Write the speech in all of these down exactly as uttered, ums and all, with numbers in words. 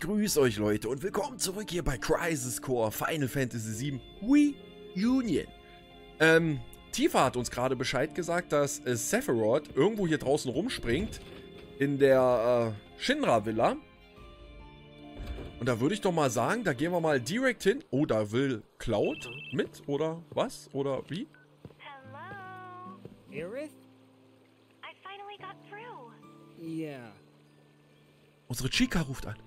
grüße euch Leute und willkommen zurück hier bei Crisis Core Final Fantasy sieben Reunion. Ähm, Tifa hat uns gerade Bescheid gesagt, dass äh, Sephiroth irgendwo hier draußen rumspringt in der äh, Shinra Villa. Und da würde ich doch mal sagen, da gehen wir mal direkt hin. Oh, da will Cloud mit oder was oder wie? Hello? Aerith? I finally got through. Yeah. Unsere Chica ruft an.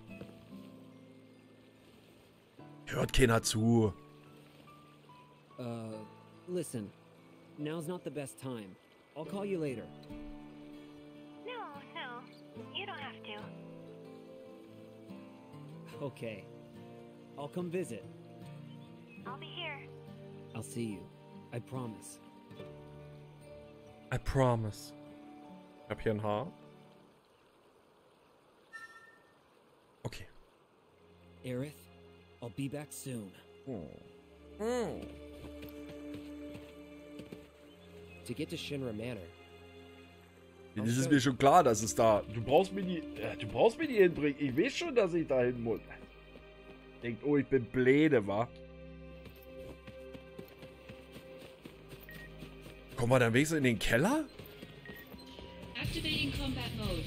Hört keiner zu. Uh, listen. Now's not the best time. I'll call you later. No, no. You don't have to. Okay. I'll come visit. I'll be here. I'll see you. I promise. I promise. Ich hab hier ein Haar. Okay. Aerith, I'll be back soon. Hm. Hm. To get to Shinra Manor. Das ist mir schon klar, dass es da. Du brauchst mir die. Ja, du brauchst mir die hinbringen. Ich weiß schon, dass ich da hin muss. Denkt, oh, ich bin bläde, wa? Kommen wir dann wenigstens in den Keller? Activating combat mode.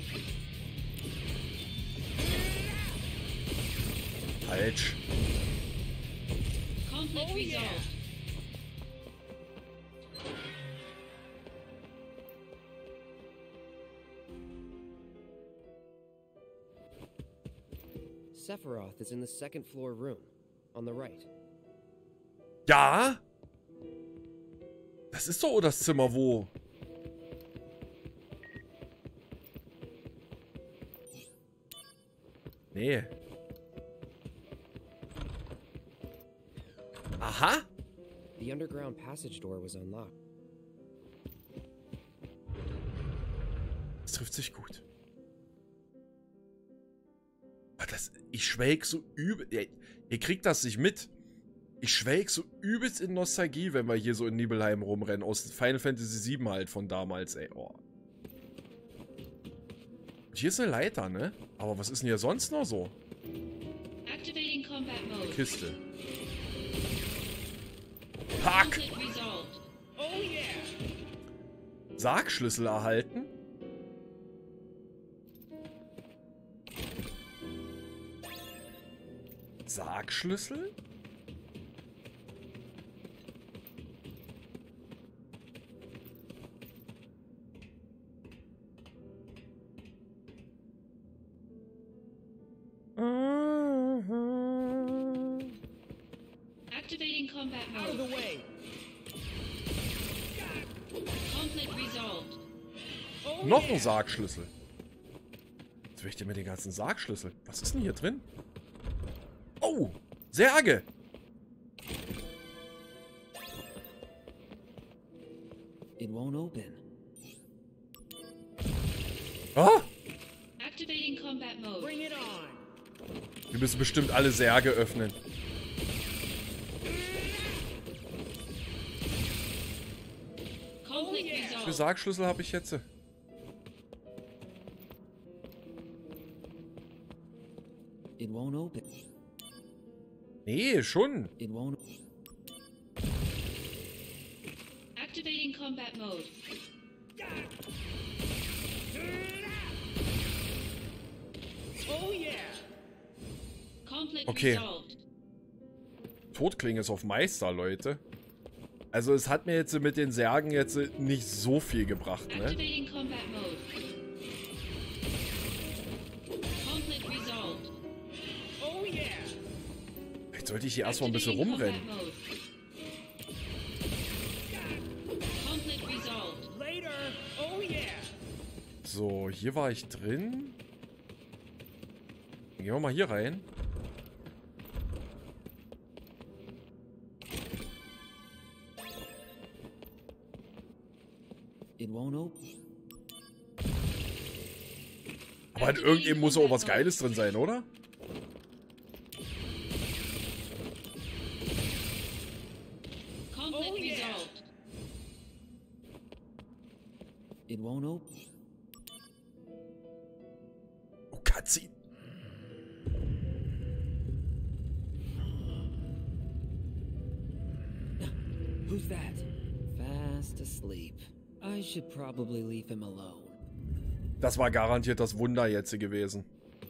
Falsch. Conflict resolved. Sephiroth is in the second floor room, on the right. Ja? Das ist doch das Zimmer, wo. Nee. Aha. The underground passage door was unlocked. Das trifft sich gut. Das, ich schwelg so übel. Ihr, ihr kriegt das nicht mit. Ich schwelg so übelst in Nostalgie, wenn wir hier so in Nibelheim rumrennen. Aus Final Fantasy sieben halt von damals, ey. Oh. Hier ist eine Leiter, ne? Aber was ist denn hier sonst noch so? Activating combat mode. Kiste. Hack! Conflict resolved. Sargschlüssel erhalten? Sargschlüssel? Activating combat mode. Out of the way. Conflict resolved. Noch ein Sargschlüssel. Jetzt will ich dir mit den ganzen Sargschlüssel. Was ist denn hier drin? Oh! Särge! It won't open. Ah! Activating combat mode. Bring it on. Wir müssen bestimmt alle Särge öffnen. Conflict Wie viele resolved. Sargschlüssel habe ich jetzt? It won't open. Nee, schon. It won't. Activating combat mode. Oh yeah. Conflict Okay. resolved. Todklinge ist auf Meister, Leute. Also es hat mir jetzt mit den Särgen jetzt nicht so viel gebracht, ne? Activating combat mode. Conflict resolved. Oh yeah. Vielleicht sollte ich hier erstmal ein bisschen Activating rumrennen. combat mode. Conflict resolved. Later. Oh yeah. So, hier war ich drin. Dann gehen wir mal hier rein. It won't open. Aber in irgendeinem muss auch was Geiles drin sein, oder? Conflict resolved. It won't open. Oh, Cutscene. fast asleep. I should probably leave him alone. Das war garantiert das Wunder jetzt gewesen.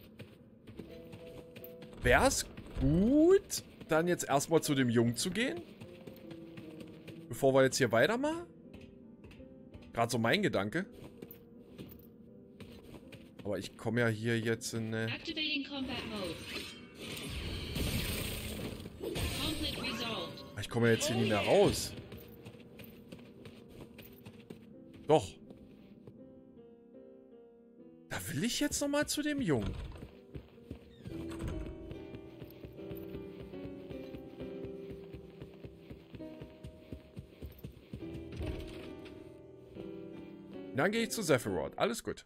Wär's gut, dann jetzt erstmal zu dem Jungen zu gehen? Bevor wir jetzt hier weitermachen? Gerade so mein Gedanke. Aber ich komme ja hier jetzt in... Äh Activating combat mode. Conflict resolved. ich komme ja jetzt hier nicht mehr raus. Doch. Da will ich jetzt nochmal zu dem Jungen. Dann gehe ich zu Sephiroth. Alles gut.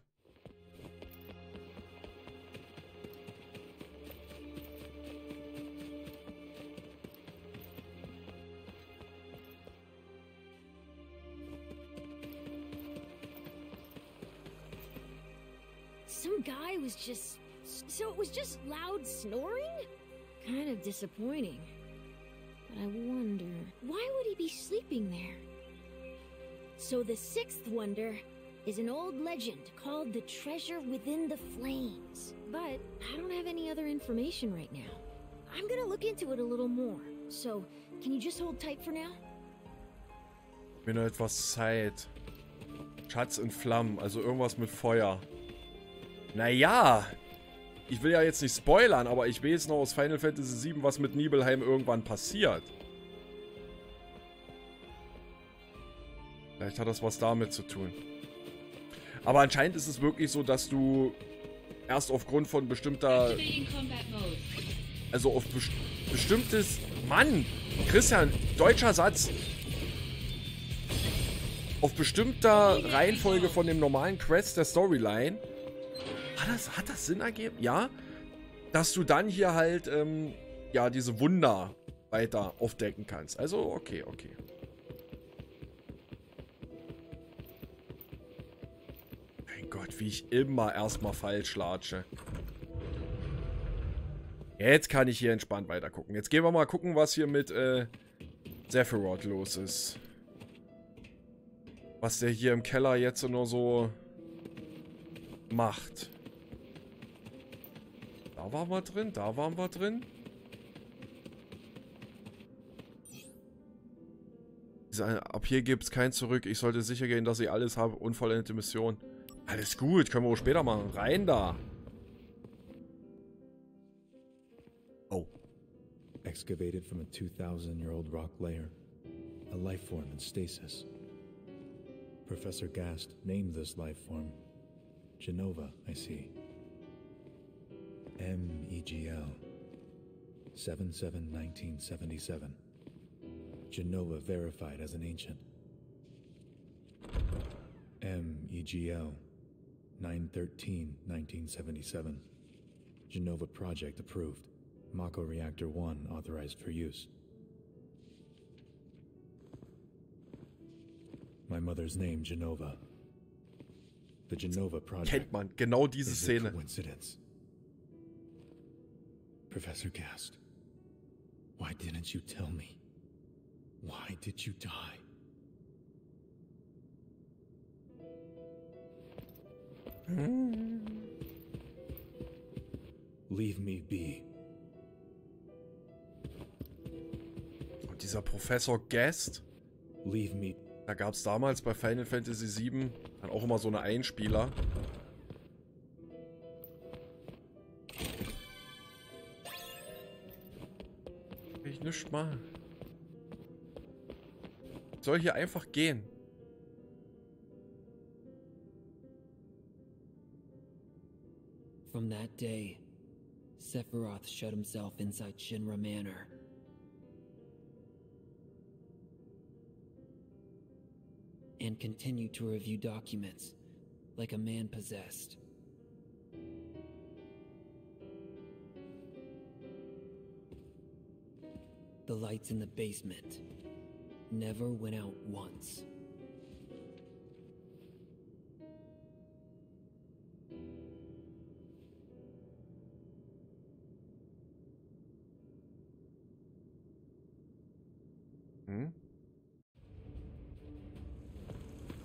Some guy was just... So it was just loud snoring? Kind of disappointing. But I wonder, why would he be sleeping there? So the sixth wonder is an old legend called the Treasure Within the Flames. But I don't have any other information right now. I'm gonna look into it a little more. So, can you just hold tight for now? Mir noch etwas Zeit. Schatz in Flammen, also irgendwas mit Feuer. Naja, ich will ja jetzt nicht spoilern, aber ich weiß noch aus Final Fantasy sieben, was mit Nibelheim irgendwann passiert. Vielleicht hat das was damit zu tun. Aber anscheinend ist es wirklich so, dass du erst aufgrund von bestimmter... Activating combat mode. Also auf best bestimmtes... Mann! Christian, deutscher Satz. Auf bestimmter Reihenfolge von dem normalen Quest der Storyline... Hat das, hat das Sinn ergeben? Ja. Dass du dann hier halt, ähm, ja, diese Wunder weiter aufdecken kannst. Also, okay, okay. Mein Gott, wie ich immer erstmal falsch latsche. Jetzt kann ich hier entspannt weiter gucken. Jetzt gehen wir mal gucken, was hier mit äh, Sephiroth los ist. Was der hier im Keller jetzt nur so macht. Da waren wir drin, da waren wir drin. Ab hier gibt es kein Zurück. Ich sollte sicher gehen, dass ich alles habe. Unvollendete Mission. Alles gut, können wir auch später machen. Rein da. Oh. Excavated from a two thousand year old rock layer. A life form in stasis. Professor Gast named this life form Jenova, I see. M E G L. seven seven nineteen seventy-seven. Jenova verified as an ancient. M E G L. nine thirteen nineteen seventy-seven. Jenova project approved. Mako Reactor one authorized for use. My mother's name, Jenova. The Jenova project. Kennt man genau diese is a Szene. coincidence. Professor Gast, why didn't you tell me? Why did you die? Leave me be. Und dieser Professor Gast, Leave me. da gab es damals bei Final Fantasy sieben dann auch immer so eine Einspieler. Ich nicht mal. Ich soll hier einfach gehen. From that day, Sephiroth shut himself inside Shinra Manor. And continued to review documents like a man possessed. The lights in the basement never went out once. Hm?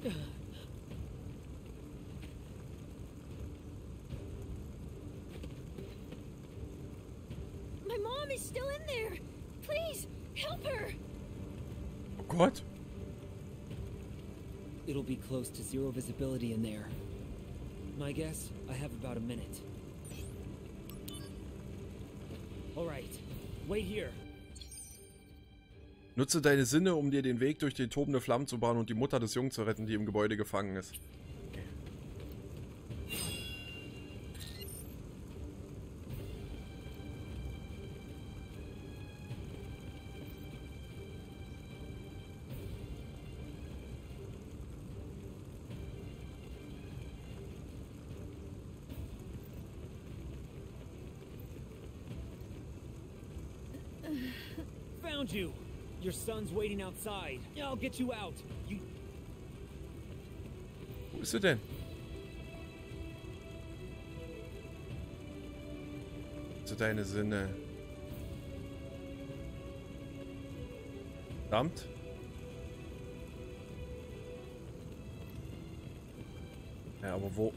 My mom is still in there. Please, help her. Oh Gott. It'll be close to zero visibility in there. My guess, I have about a minute. Alright, wait here. Nutze deine Sinne, um dir den Weg durch die tobende Flammen zu bahnen und die Mutter des Jungen zu retten, die im Gebäude gefangen ist. Found you! Your son's waiting outside. I'll get you out. You... Wo ist sie denn? Nutze deine Sinne. Verdammt. Ja, aber wo?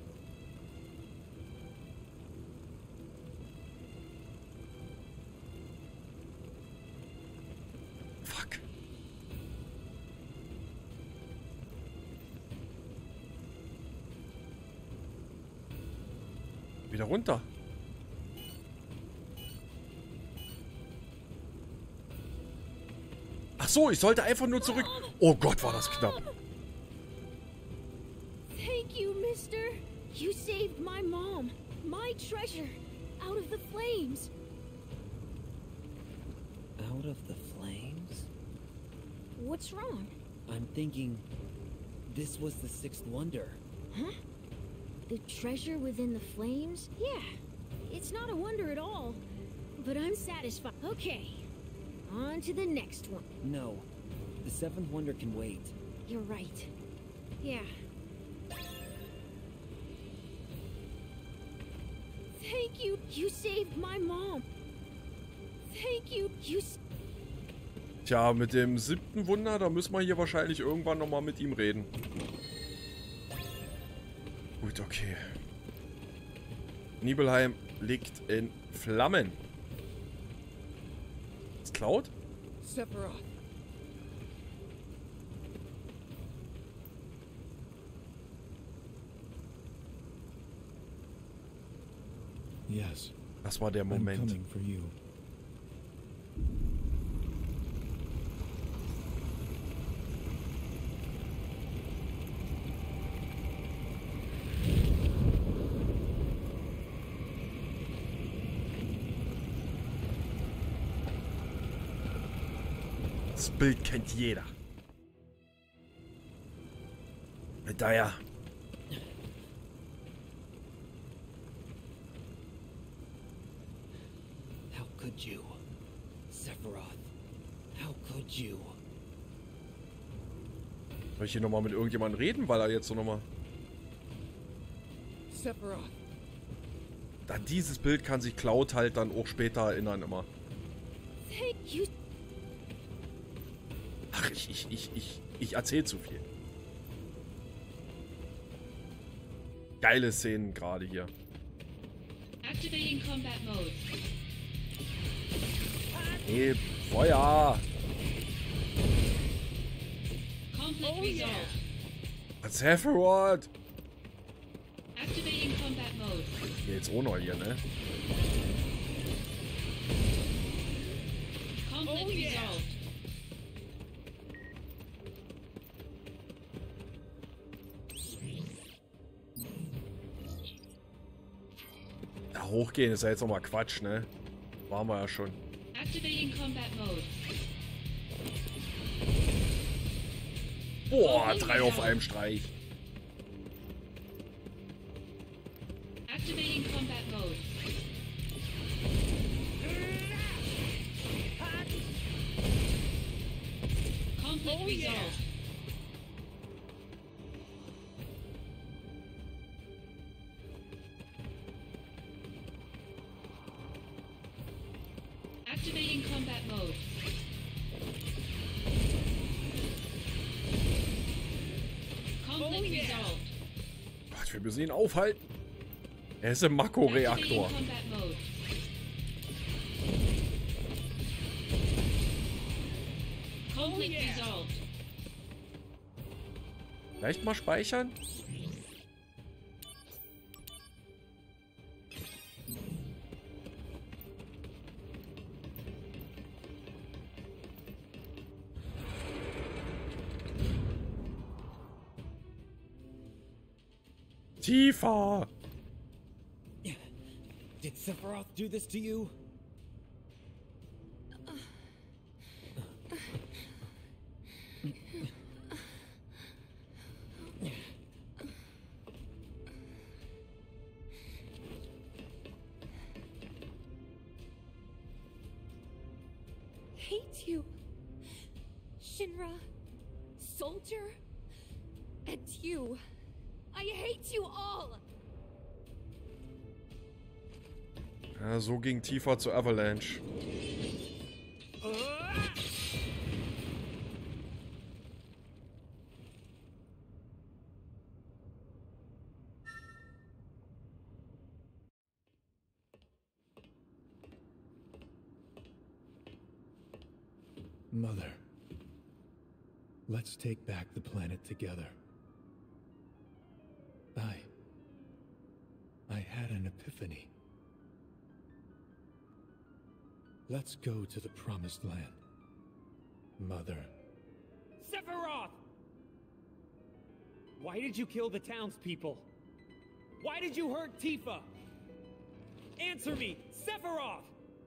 Fuck. Wieder runter. Ach so, ich sollte einfach nur zurück. Oh Gott, war das knapp. Thank you, mister. You saved my mom, my treasure, out of the flames. Out of the flames? What's wrong? I'm thinking this was the sixth wonder. Huh? The treasure within the flames? Yeah, it's not a wonder at all. But I'm satisfied. Okay, on to the next one. No, the seventh wonder can wait. You're right. Yeah. Thank you. You saved my mom. Thank you. You. S Tja, mit dem siebten Wunder, da müssen wir hier wahrscheinlich irgendwann nochmal mit ihm reden. Gut, okay. Nibelheim liegt in Flammen. Ist Cloud? Sephiroth. Yes, Das war der I'm Moment. coming for you. Das Bild kennt jeder. Daher. How could you? Sephiroth. How could you? Soll ich hier nochmal mit irgendjemandem reden, weil er jetzt so nochmal... Sephiroth. An dieses Bild kann sich Cloud halt dann auch später erinnern immer. Thank you. Ach, ich, ich, ich, ich, ich erzähl zu viel. Geile Szenen gerade hier. Activating combat mode. Nee, Feuer! Conflict resolved. Sephiroth! Activating combat mode. Hier jetzt auch noch hier, ne? Conflict resolved. Da hochgehen ist ja jetzt nochmal Quatsch, ne? Waren wir ja schon. Activating combat mode. Boah, drei auf einem Streich. Activating combat mode. Conflict resolved. Activating combat mode. Conflict resolved. Gott, wir müssen ihn aufhalten. Er ist im Mako-Reaktor. Activating combat mode. Conflict resolved. Vielleicht mal speichern? Tiefer! Did Sephiroth do this to you? Hate you, Shinra, Soldier, and you. I hate you all. Ja, so ging Tifa zu Avalanche. Mother, let's take back the planet together. I... I had an epiphany. Let's go to the Promised Land. Mother. Sephiroth! Why did you kill the townspeople? Why did you hurt Tifa? Answer me, Sephiroth!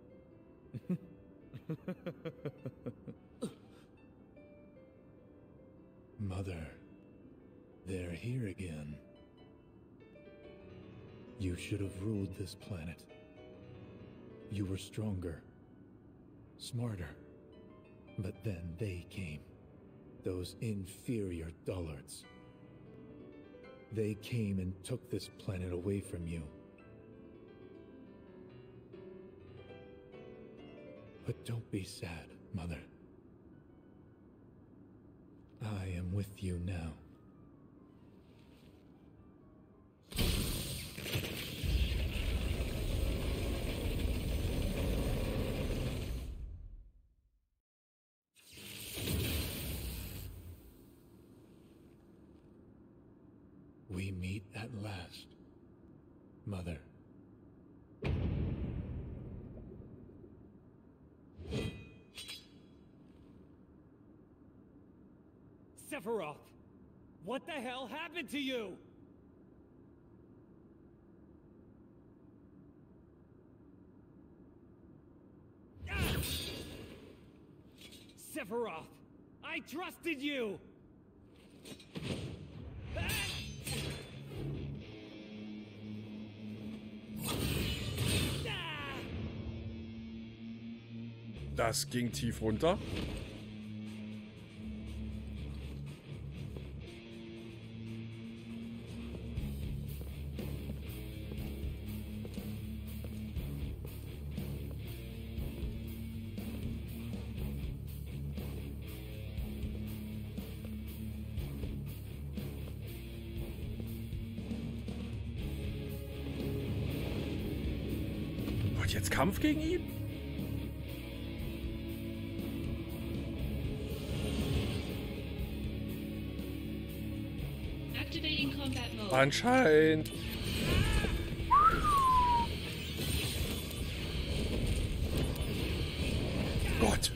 Mother, they're here again. You should have ruled this planet. You were stronger, smarter. But then they came. Those inferior dullards. They came and took this planet away from you. But don't be sad, Mother. I am with you now. We meet at last, Mother. Sephiroth! What the hell happened to you? Ah! Sephiroth! I trusted you! Ah! Das ging tief runter. Und jetzt Kampf gegen ihn? Activating combat mode. Anscheinend. Gott.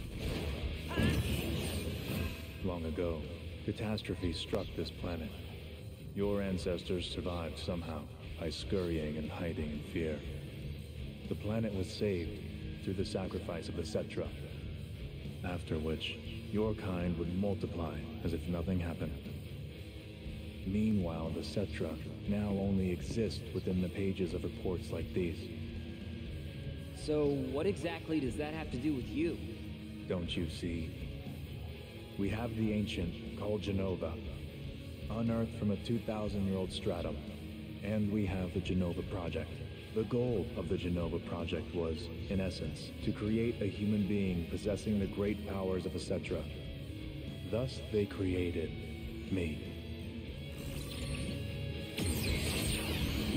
Long ago, catastrophe struck this planet. Your ancestors survived somehow by scurrying and hiding in fear. The planet was saved through the sacrifice of the Cetra, after which your kind would multiply as if nothing happened. Meanwhile, the Cetra now only exist within the pages of reports like these. So what exactly does that have to do with you? Don't you see? We have the ancient called Jenova, unearthed from a two thousand year old stratum, and we have the Jenova Project. The goal of the Jenova Project was, in essence, to create a human being possessing the great powers of a Cetra. Thus, they created me.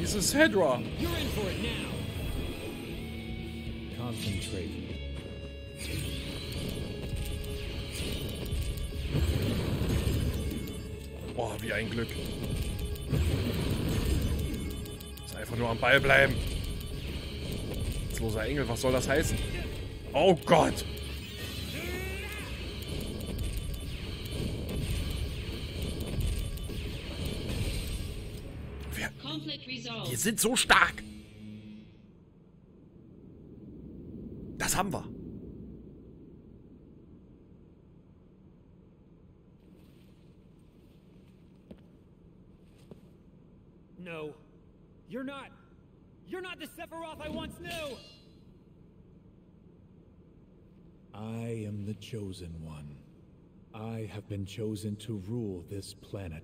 Dieses Hedra. You're in for it now. Concentrate. Boah, wie ein Glück. Muss einfach nur am Ball bleiben. Loser Engel, was soll das heißen? Oh Gott! Wir, Conflict resolved. wir sind so stark! Das haben wir. No. You're not. You're not the Sephiroth I once knew! I am the chosen one. I have been chosen to rule this planet.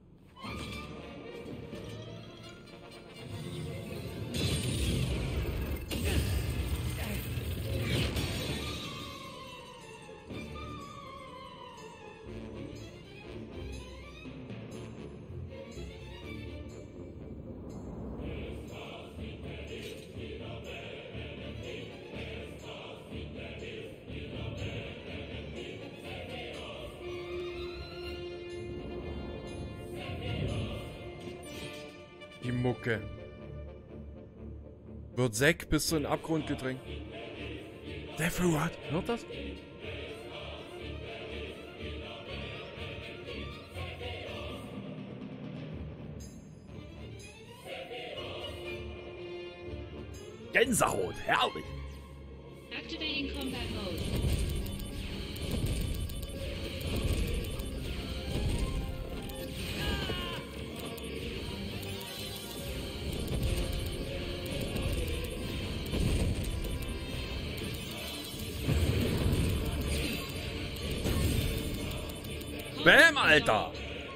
Die Mucke. Wird Zack bis zu den Abgrund gedrängt. Sephiroth, hört das? Gänsehaut, herrlich. Activating combat mode. Bäm, Alter!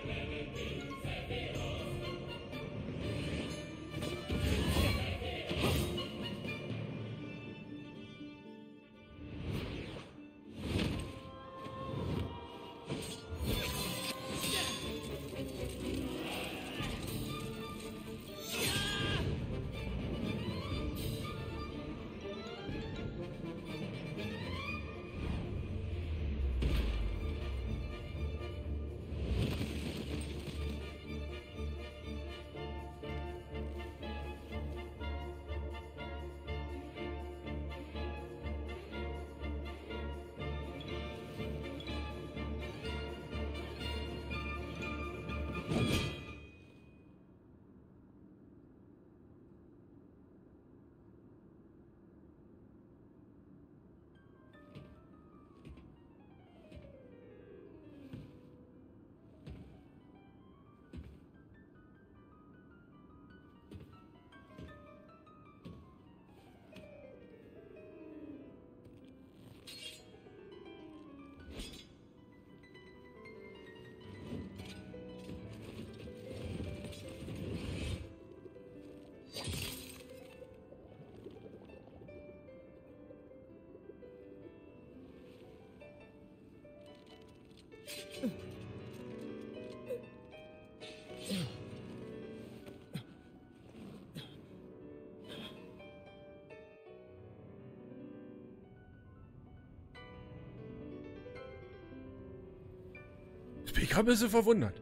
Ich bin ein bisschen verwundert.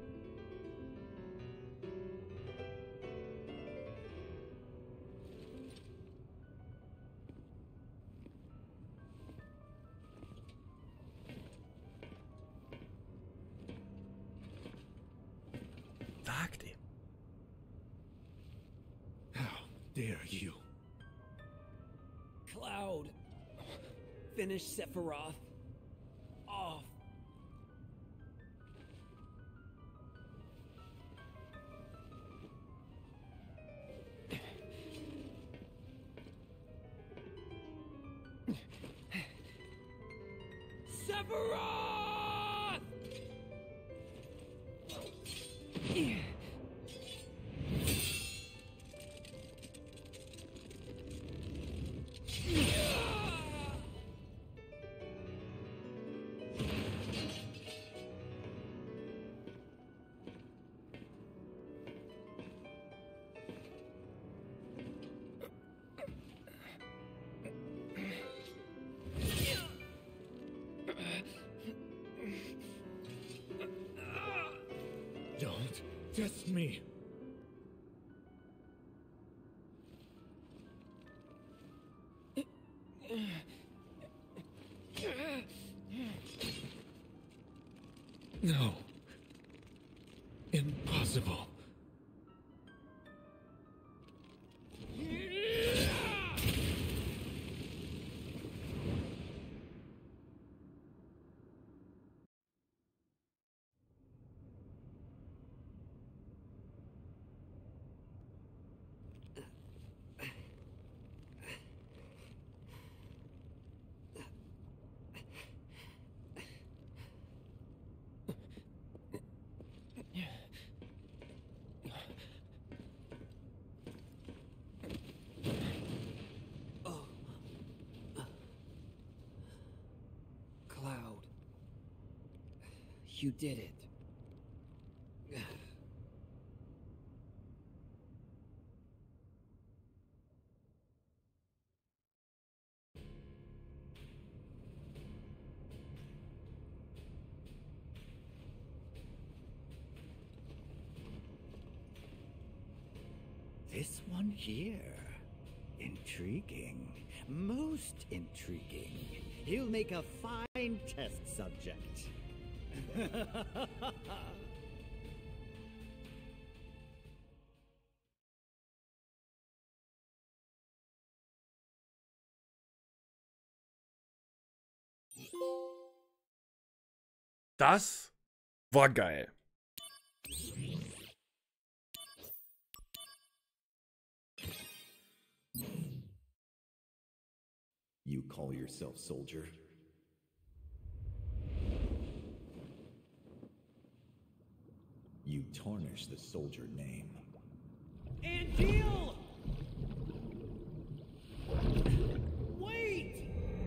Sagt ihm. How dare you? Cloud. Finish Sephiroth off. Sephiroth! Don't test me. No. Impossible. Cloud. You did it. This one here. Intriguing. Most intriguing. He'll make a fine test subject. Das war geil. You call yourself soldier? You tarnish the soldier name. And deal! Wait!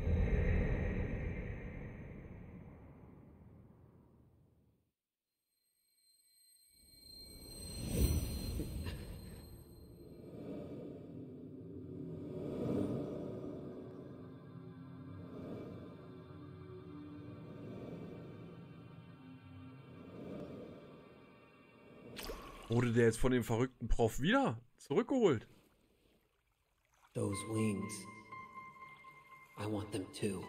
Wurde der jetzt von dem verrückten Prof wieder zurückgeholt? Those wings. I want them too.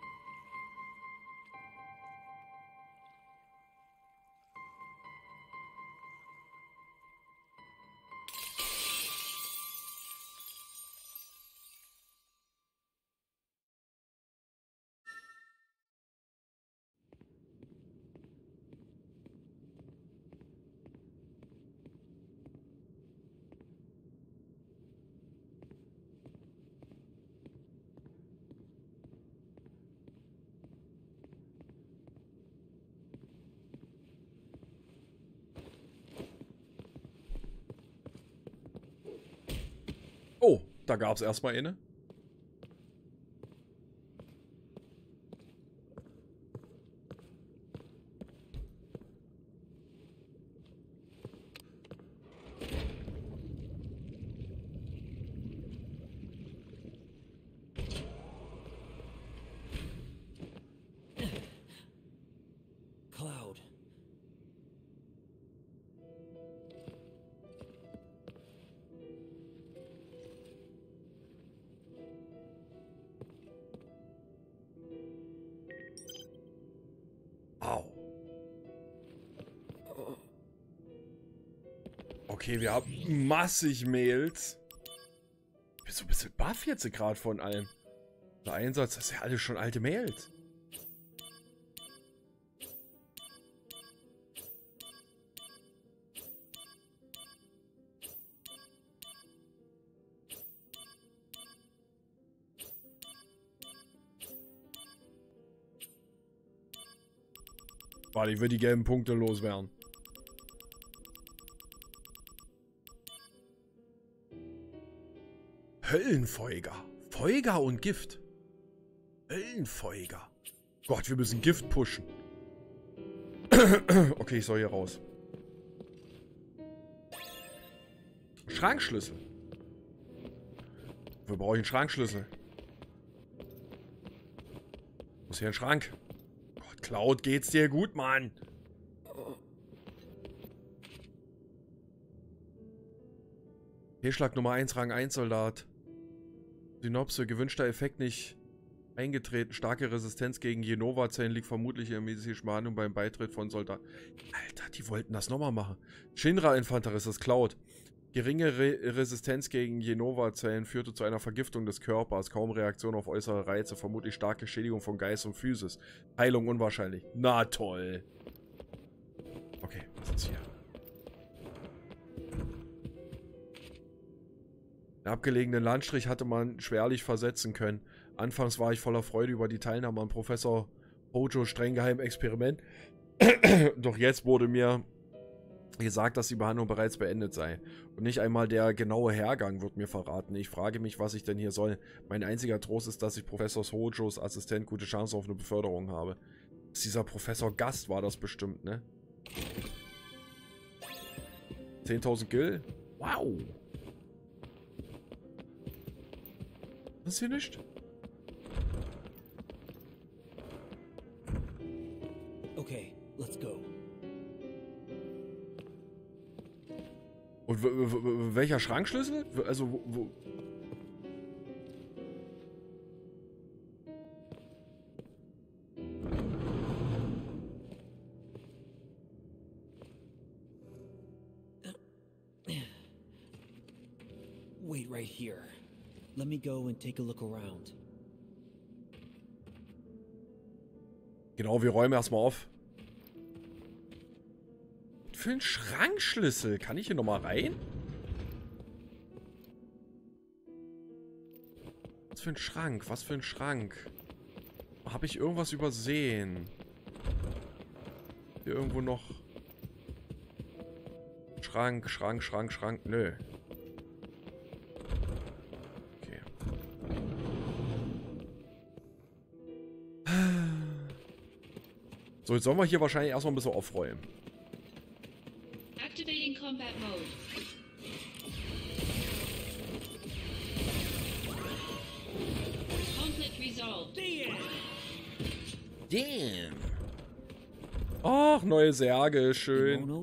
Oh, da gab es erstmal eine. Cloud. Au. Okay, wir haben massig Mails. Ich bin so ein bisschen baff jetzt gerade von allem. Der Einsatz, das ist ja alles schon alte Mails. Warte, ich würde die gelben Punkte loswerden. Höllenfeuger. Feuger und Gift. Höllenfeuger. Gott, wir müssen Gift pushen. Okay, ich soll hier raus. Schrankschlüssel. Wir brauchen einen Schrankschlüssel. Wo ist hier ein Schrank? Gott, Cloud, geht's dir gut, Mann? Fehlschlag Nummer eins, Rang eins Soldat. Synopse, gewünschter Effekt nicht eingetreten. Starke Resistenz gegen Jenova-Zellen liegt vermutlich in der medizinischen Behandlung beim Beitritt von Soldaten. Alter, die wollten das nochmal machen. Shinra-Infanterist, das klaut. Geringe Re Resistenz gegen Jenova-Zellen führte zu einer Vergiftung des Körpers. Kaum Reaktion auf äußere Reize. Vermutlich starke Schädigung von Geist und Physis. Heilung unwahrscheinlich. Na toll. Okay, was ist hier? Den abgelegenen Landstrich hatte man schwerlich versetzen können. Anfangs war ich voller Freude über die Teilnahme an Professor Hojo streng geheimen Experiment. Doch jetzt wurde mir gesagt, dass die Behandlung bereits beendet sei. Und nicht einmal der genaue Hergang wird mir verraten. Ich frage mich, was ich denn hier soll. Mein einziger Trost ist, dass ich Professor Hojos Assistent gute Chance auf eine Beförderung habe. Das ist dieser Professor Gast war das bestimmt, ne? zehntausend Gil? Wow! Das ist hier nicht? Okay, let's go. Und welcher Schrankschlüssel? Also, wo, wo? Wait right here. Let me go and take a look around. Genau, wir räumen erstmal auf. Für einen Schrankschlüssel. Kann ich hier nochmal rein? Was für ein Schrank? Was für ein Schrank? Habe ich irgendwas übersehen? Hier irgendwo noch... Schrank, Schrank, Schrank, Schrank. Nö. Okay. So, jetzt sollen wir hier wahrscheinlich erstmal ein bisschen aufräumen. Activating combat mode. Conflict resolved. Damn. Ach, neue Särge, schön.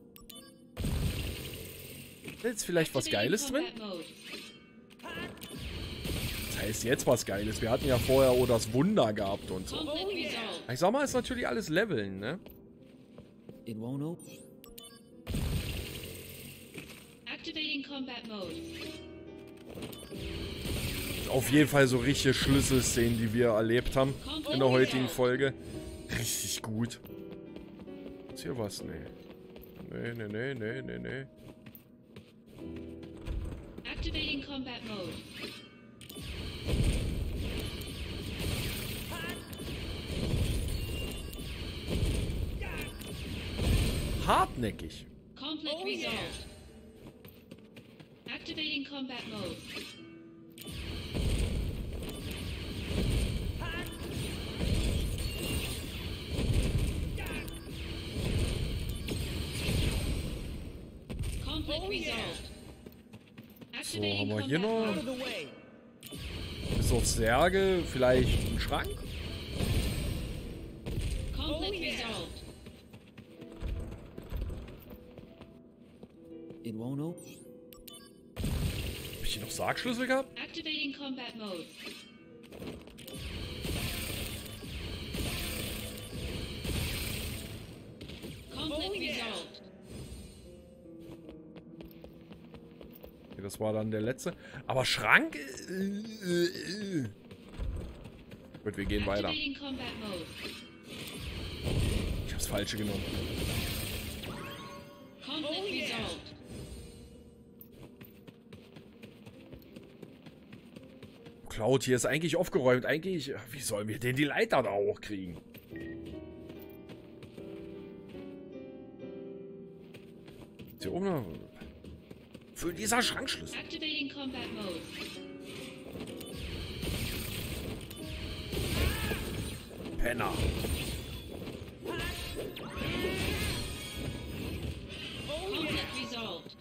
Ist jetzt vielleicht was Geiles drin? Das heißt jetzt was Geiles. Wir hatten ja vorher auch das Wunder gehabt und so. Ich sag mal, ist natürlich alles Leveln, ne? It won't open. Activating combat mode. Auf jeden Fall so richtige Schlüsselszenen, die wir erlebt haben in der heutigen Folge. Richtig gut. Ist hier was? Nee. Nee, nee, nee, nee, nee, nee. Activating combat mode. Hartnäckig. Conflict oh, resolved. Yeah. Activating combat mode. Conflict resolved. So, haben wir hier noch... Bis auf Särge, vielleicht ein Schrank? Conflict resolved. It won't open. Hab ich hier noch Sargschlüssel gehabt? Activating combat mode. Conflict oh, yeah. resolved. Okay, das war dann der letzte. Aber Schrank? Gut, wir gehen weiter. Ich hab's Falsche genommen. Conflict oh, yeah. resolved. Cloud, hier ist eigentlich aufgeräumt. Eigentlich, wie sollen wir denn die Leiter da hochkriegen? Ist hier oben noch... Für dieser Schrankschlüssel. Activating combat mode. Penner. Conflict resolved.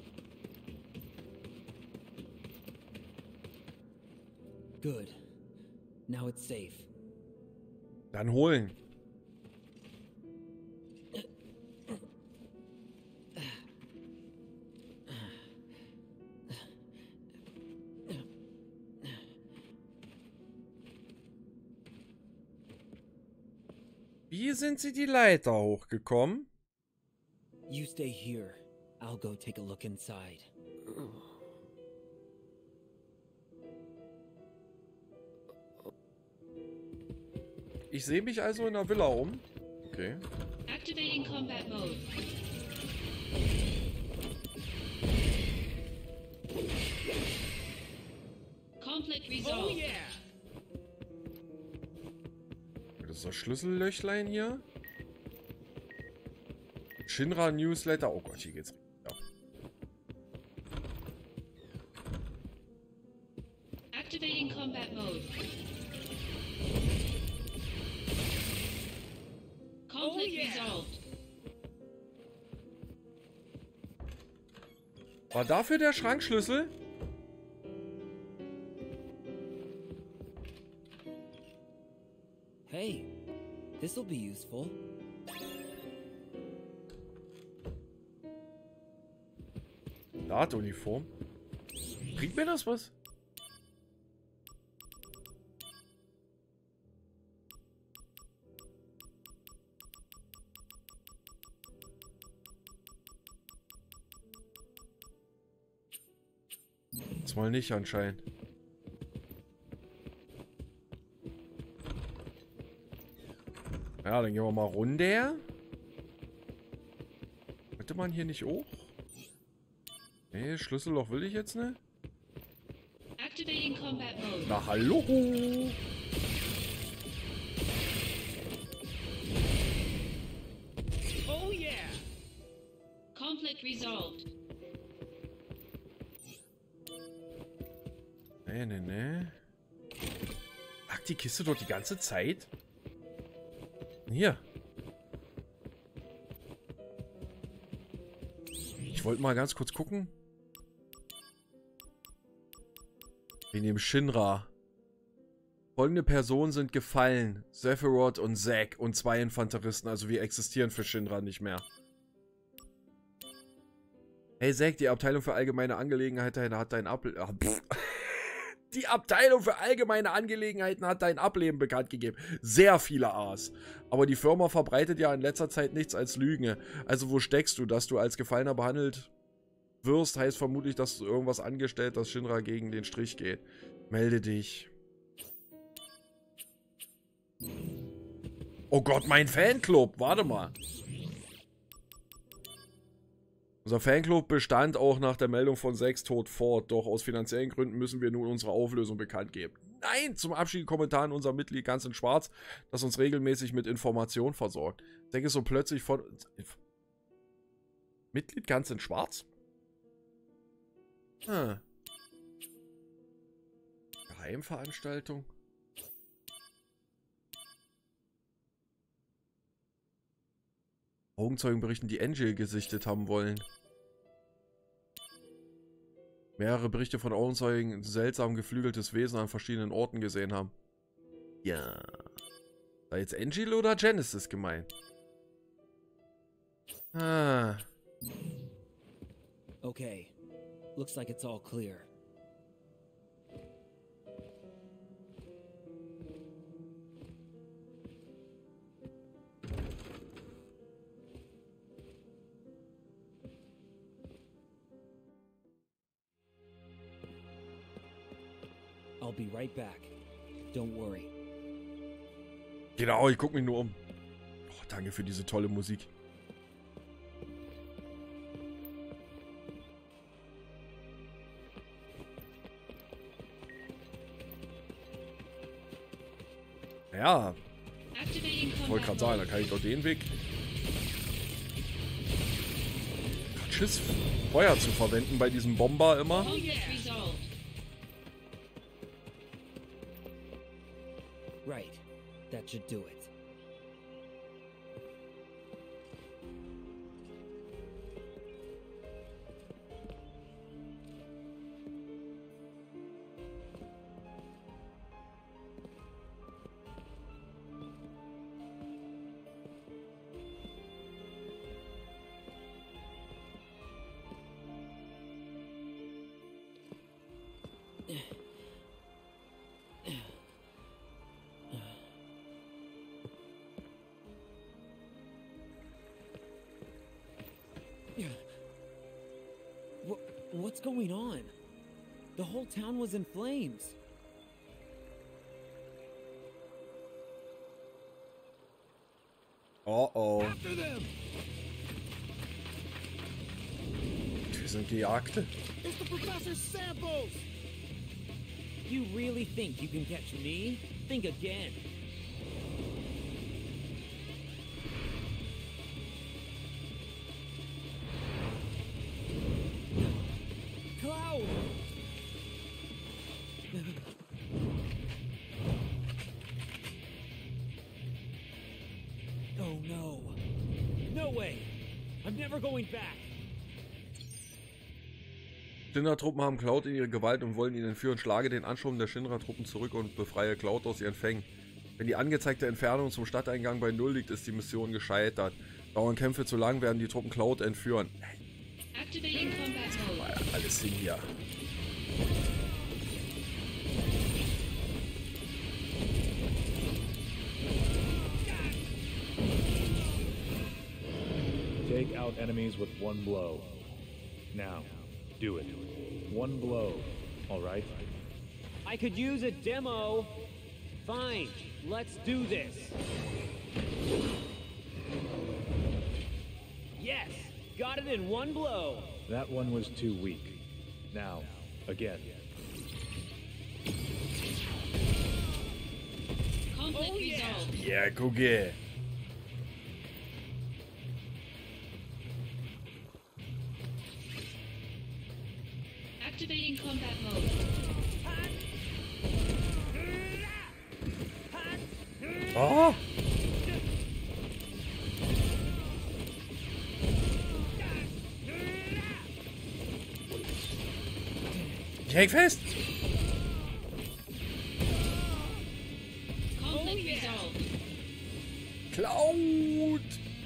Good. Now it's safe. Dann holen. Wie sind sie die Leiter hochgekommen? You stay here. I'll go take a look inside. Ich sehe mich also in der Villa um. Okay. Activating combat mode. Conflict Oh resolved. yeah! Das ist das Schlüssellöchlein hier. Shinra Newsletter. Oh Gott, hier geht's. Ja. Activating combat mode. Conflict yeah. resolved. War dafür der Schrankschlüssel? Hey, this'll be useful. Dartuniform. Bringt mir das was? Das mal nicht anscheinend. Ja, dann gehen wir mal runter. Hätte man hier nicht hoch? Nee, Schlüsselloch will ich jetzt nicht. Activating combat mode. Na hallo. Oh yeah! Conflict resolved. Nee, nee, nee. Lag die Kiste dort die ganze Zeit? Hier. Ich wollte mal ganz kurz gucken. Wegen dem Shinra. Folgende Personen sind gefallen. Sephiroth und Zack und zwei Infanteristen. Also wir existieren für Shinra nicht mehr. Hey Zack, die Abteilung für allgemeine Angelegenheiten hat dein Ab... Ah, Die Abteilung für allgemeine Angelegenheiten hat dein Ableben bekannt gegeben. Sehr viele A's. Aber die Firma verbreitet ja in letzter Zeit nichts als Lügen. Also wo steckst du? Dass du als Gefallener behandelt wirst, heißt vermutlich, dass du irgendwas angestellt, dass Shinra gegen den Strich geht. Melde dich. Oh Gott, mein Fanclub. Warte mal. Unser Fanclub bestand auch nach der Meldung von Zacks Tod fort, doch aus finanziellen Gründen müssen wir nun unsere Auflösung bekannt geben. Nein, zum Abschied Kommentar an unser Mitglied ganz in Schwarz, das uns regelmäßig mit Informationen versorgt. Zack ist so plötzlich von... Mitglied ganz in Schwarz? Hm. Geheimveranstaltung? Augenzeugen berichten, die Angel gesichtet haben wollen. Mehrere Berichte von Augenzeugen ein seltsam geflügeltes Wesen an verschiedenen Orten gesehen haben. Ja. Sei jetzt Angel oder Genesis gemeint? Ah. Okay. Looks like it's all clear. I'll be right back. Don't worry. Genau, ich guck mich nur um. Oh, danke für diese tolle Musik. Ja. Ich wollte gerade sagen, da kann ich doch den Weg. Schiss, Feuer zu verwenden bei diesem Bomber immer. Right. That should do it. What's going on? The whole town was in flames. Oh oh. After them! Wir sind gejagt. It's the professor's samples! You really think you can catch me? Think again. Cloud! Oh no. No way! I'm never going back! Shinra-Truppen haben Cloud in ihre Gewalt und wollen ihn entführen. Schlage den Ansturm der Shinra-Truppen zurück und befreie Cloud aus ihren Fängen. Wenn die angezeigte Entfernung zum Stadteingang bei Null liegt, ist die Mission gescheitert. Dauern Kämpfe zu lang, werden die Truppen Cloud entführen. Activating combat mode. War ja alles hin hier. Take out enemies with one blow. Now, do it. One blow, all right? I could use a demo! Fine, let's do this! Yes! Got it in one blow! That one was too weak. Now, again. Conflict resolved. Ja, gucke. Activating combat mode. Oh! Ich häng fest! Conflict resolved. Cloud!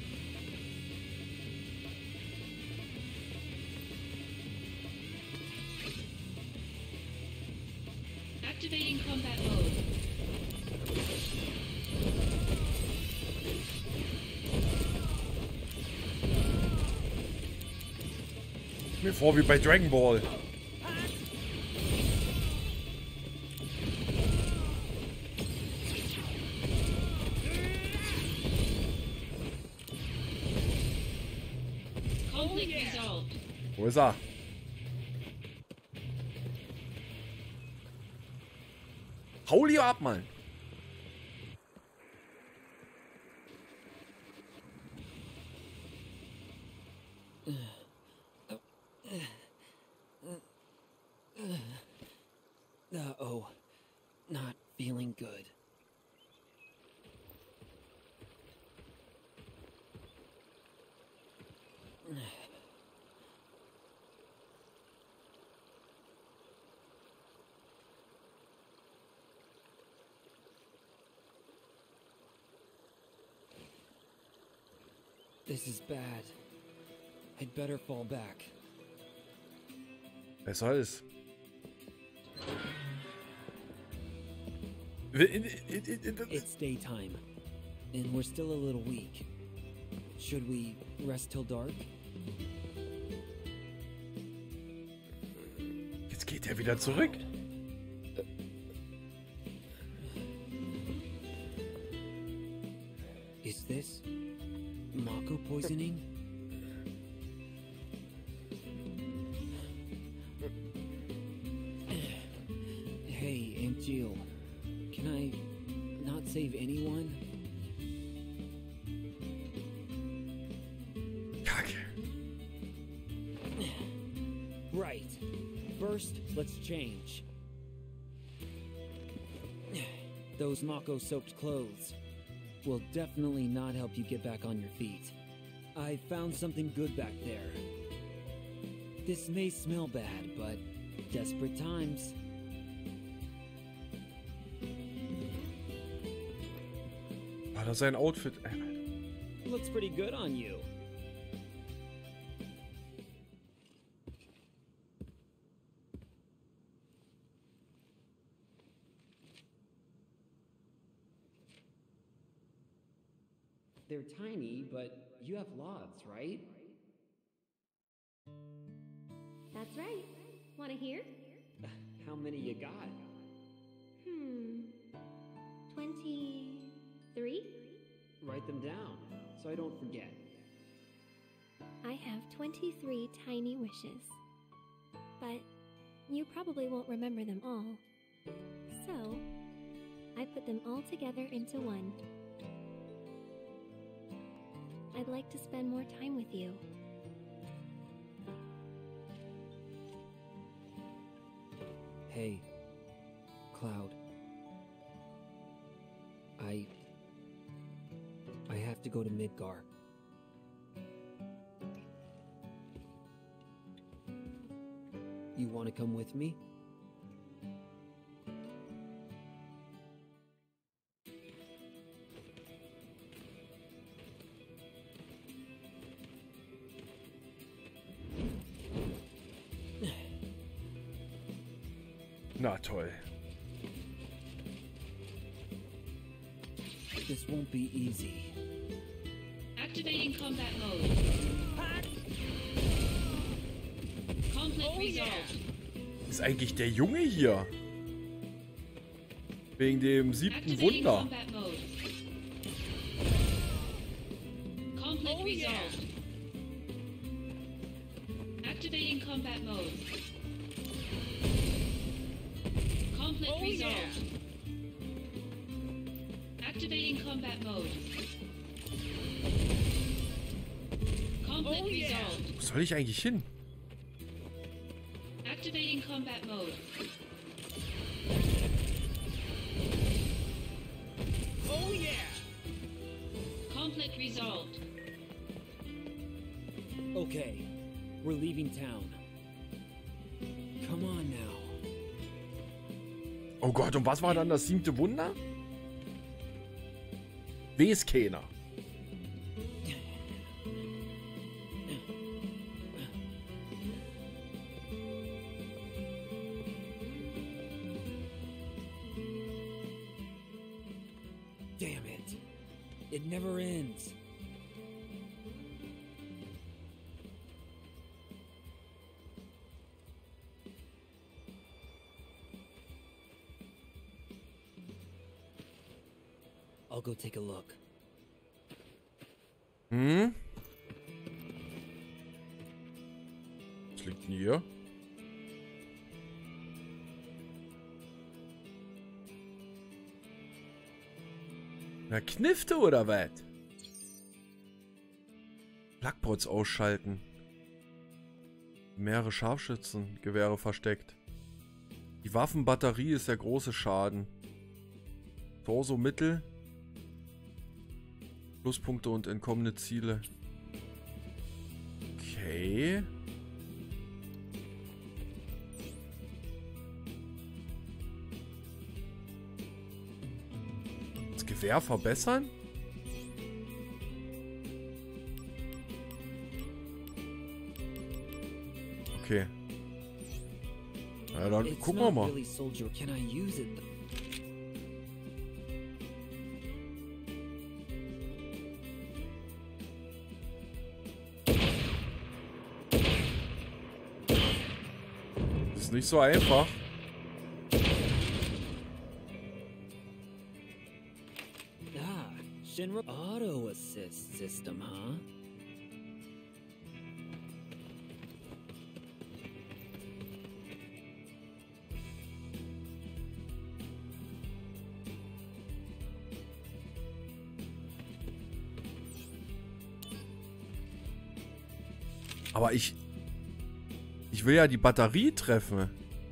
Activating combat mode. Mir vor wie bei Dragon Ball. Conflict resolved. Wo ist er? Hau lieber ab, Mann. Uh-oh. Not feeling good. This is bad. I'd better fall back. Besser ist. It's daytime, and we're still a little weak. Should we rest till dark? Jetzt geht er wieder zurück. Is this Mako poisoning? Hey, Aunt Jill. Can I not save anyone? Kacke. Right. First, let's change. Those Mako-soaked clothes will definitely not help you get back on your feet. I found something good back there. This may smell bad, but desperate times. War das sein Outfit? Looks pretty good on you. They're tiny, but you have lots, right? That's That's right. Want to hear? How many you got? Hmm. twenty-three? Write them down, so I don't forget. I have twenty-three tiny wishes. But you probably won't remember them all. So, I put them all together into one. I'd like to spend more time with you. Hey, Cloud. I... I have to go to Midgar. You want to come with me? Na toll. This won't be easy. Activating combat mode. Conflict resolved. Ist eigentlich der Junge hier? Wegen dem siebten Activating Wunder. combat mode. Conflict resolved. Activating combat mode. Conflict resolved. Activating combat mode. Conflict resolved. Wo soll ich eigentlich hin? Activating combat mode. Oh yeah! Conflict resolved. Okay, we're leaving town. Come on now. Oh Gott, und was war dann das siebte Wunder? Weiß keiner. Damn it. It never ends. I'll go take a look. Hm? Was liegt denn hier? Na, Knifte oder was? Plackpots ausschalten. Mehrere Scharfschützengewehre versteckt. Die Waffenbatterie ist der große Schaden. Torso mittel. Pluspunkte und entkommene Ziele. Okay. Das Gewehr verbessern? Okay. Ja, dann It's gucken wir not mal. really soldier. Can I use it? Das ist nicht so einfach. Ah, Shinra auto assist system, huh? Aber ich... Ich will ja die Batterie treffen.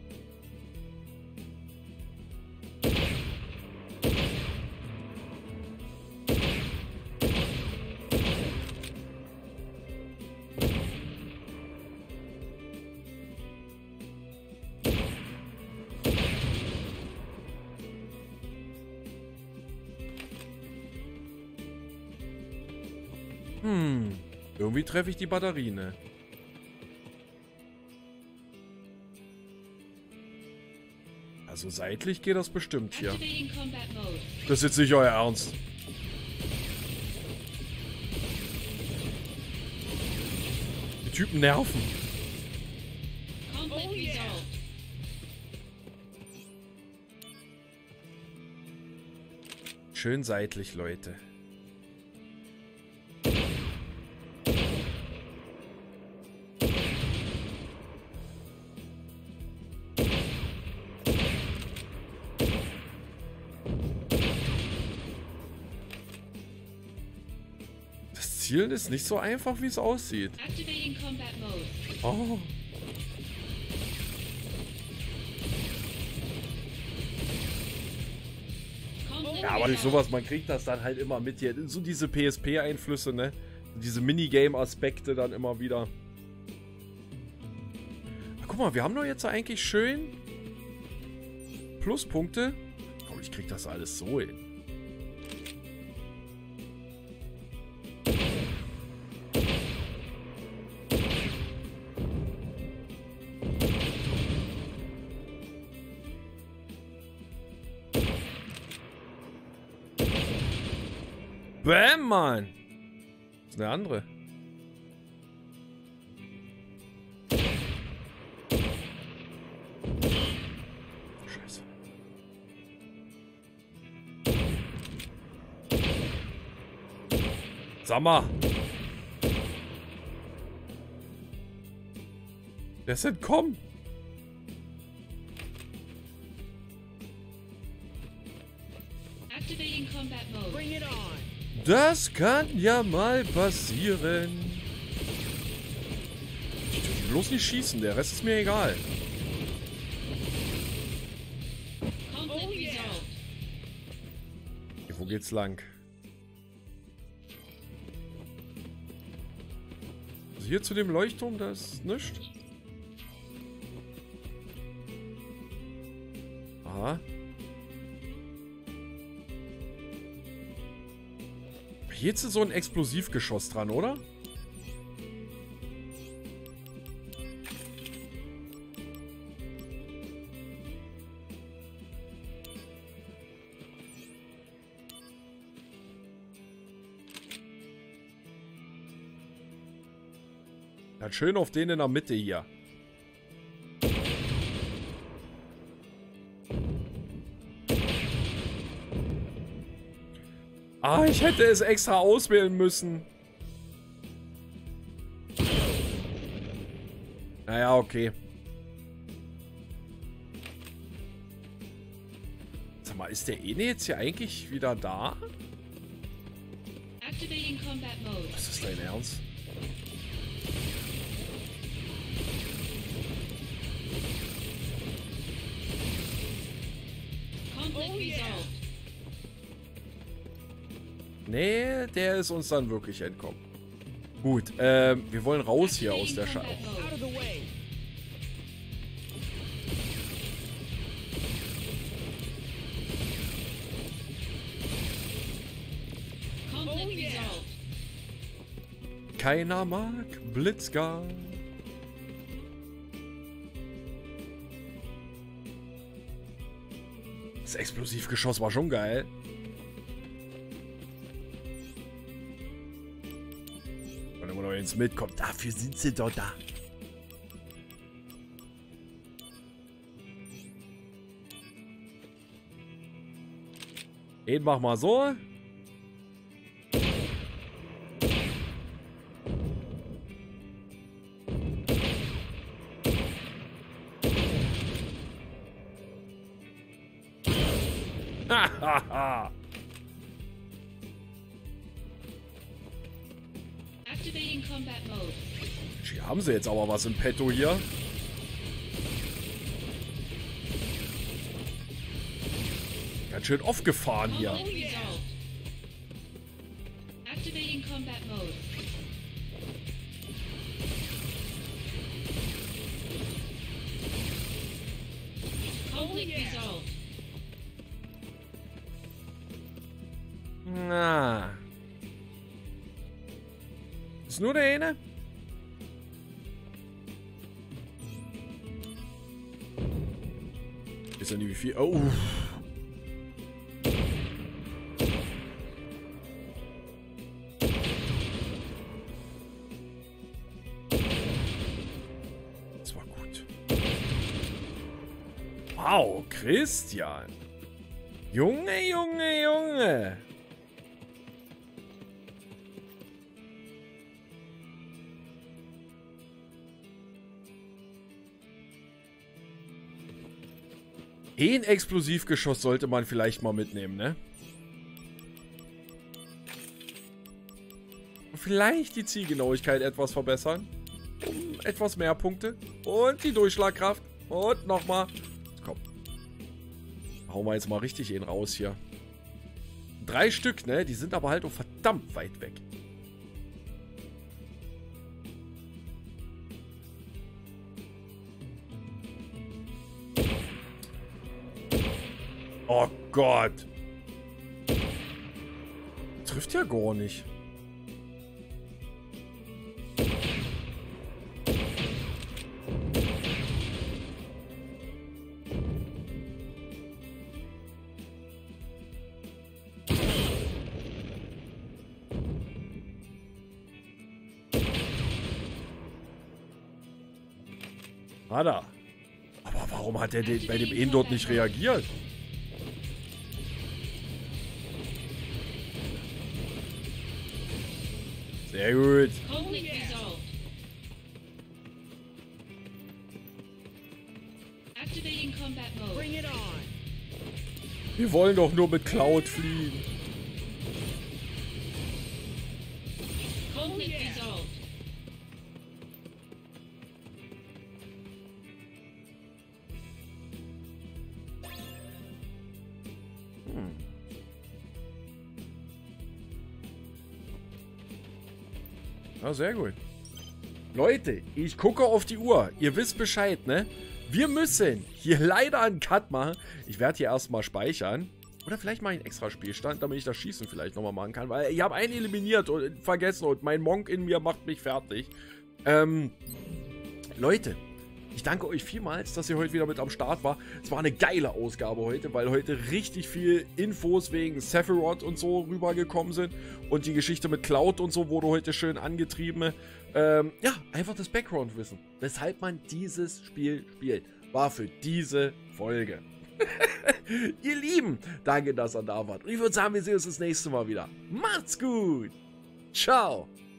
Hm. Irgendwie treffe ich die Batterie, ne? Also seitlich geht das bestimmt hier. Activating combat mode. Das ist jetzt nicht euer Ernst. Die Typen nerven. Schön seitlich, Leute. Das Zielen ist nicht so einfach, wie es aussieht. Activating combat mode. Oh. Ja, aber durch sowas, man kriegt das dann halt immer mit hier. So diese P S P-Einflüsse, ne? Diese Minigame-Aspekte dann immer wieder. Ach, guck mal, wir haben doch jetzt eigentlich schön Pluspunkte. Oh, ich krieg das alles so hin. Bam, Mann! Das ist eine andere. Scheiße. Sag mal! Wer ist entkommen? Activating combat mode. Bring it on. Das kann ja mal passieren. Ich dürfen bloß nicht schießen, der Rest ist mir egal. Conflict resolved. Okay, wo geht's lang? Also hier zu dem Leuchtturm, da ist nichts. Aha. Hier ist so ein Explosivgeschoss dran, oder? Dann schön auf den in der Mitte hier. Ah, ich hätte es extra auswählen müssen. Naja, okay. Sag mal, ist der Ene jetzt hier eigentlich wieder da? Activating combat mode. Was ist dein Ernst? Conflict resolved. Nee, der ist uns dann wirklich entkommen. Gut, ähm, wir wollen raus hier aus der Schau. Combat mode. Out of the way. Conflict resolved. Keiner mag Blitzgang. Das Explosivgeschoss war schon geil. Wenn man noch ins mitkommt, dafür sind sie doch da. Den mach mal so. Hahaha. Activating combat mode. Hier haben sie jetzt aber was im Petto hier. Ganz schön aufgefahren hier. Conflict resolved. Activating combat mode. Conflict resolved. Na. Ist nur der eine? Ist ja nicht wie viel. Oh. Das war gut. Wow, Christian. Junge, Junge, Junge. Ein Explosivgeschoss sollte man vielleicht mal mitnehmen, ne? Vielleicht die Zielgenauigkeit etwas verbessern. Um etwas mehr Punkte. Und die Durchschlagkraft. Und nochmal. Komm. Hauen wir jetzt mal richtig einen raus hier. Drei Stück, ne? Die sind aber halt auch verdammt weit weg. Oh Gott. Trifft ja gar nicht. Hat er. Aber warum hat er den, bei dem einen dort nicht reagiert? Sehr gut. Conflict resolved. Activating combat mode. Bring it on. Wir wollen doch nur mit Cloud fliehen. Conflict resolved. Hm. Ja, sehr gut. Leute, ich gucke auf die Uhr. Ihr wisst Bescheid, ne? Wir müssen hier leider einen Cut machen. Ich werde hier erstmal speichern. Oder vielleicht mache ich einen extra Spielstand, damit ich das Schießen vielleicht nochmal machen kann. Weil ich habe einen eliminiert und vergessen und mein Monk in mir macht mich fertig. Ähm, Leute, ich danke euch vielmals, dass ihr heute wieder mit am Start war. Es war eine geile Ausgabe heute, weil heute richtig viel Infos wegen Sephiroth und so rübergekommen sind. Und die Geschichte mit Cloud und so wurde heute schön angetrieben. Ähm, ja, einfach das Background-Wissen, weshalb man dieses Spiel spielt, war für diese Folge. Ihr Lieben, danke, dass ihr da wart. Und ich würde sagen, wir sehen uns das nächste Mal wieder. Macht's gut. Ciao.